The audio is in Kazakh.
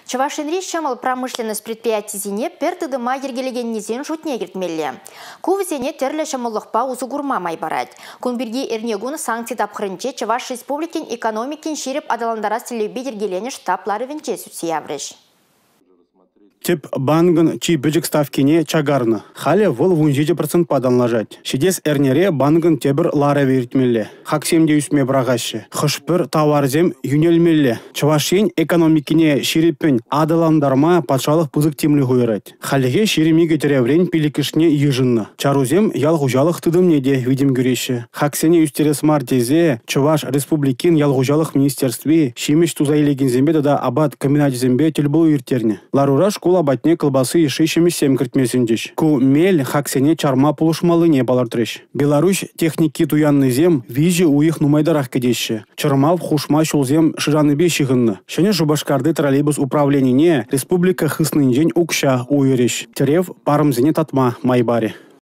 Чавашинри шамал промышленность предприятизине пертыдыма ергелегеннезен шутне кертмелле. Кувзене терле шамаллықпа узу гурма майбарать. Кунберге эрнегун санкции тапхрынче Чаваш республикин экономикин ширип адаландара стилебе ергелене штаплары венче сүтсияврыш. Тип бангын чи бюджет ставкине чагарны. Хале вол 17% паданлажать. Шидес эрнере бангын тебір лара веритмелле. Хаксемде үсме брағашы. Хышпыр товарзем юнелмелле. Чавашин экономикине шириппен адаландарма патшалық пызык темлі хуйрать. Халеге ширимиге тереврен пиликишне ежынны. Чарузем ялғужалық тыдымнеде видим гюреші. Хаксене үстерес мартезе Чаваш республикин ялғужалық министерстве шимеш тузайлеген зембе да абат комбинат зембе тельбыл иртерне. Ларураш батне колбасы и 6-7 кіртмесіндеш. Ку мел хаксене чарма полушмалы не балартрыш. Беларусь техники туянный зем вижи у их нумайдарах кедеші. Чармав хушма шулзем шираны бешігінні. Шене жубашкарды троллейбус управление республика хысный день укша уйреш. Терев парымзене татма майбаре.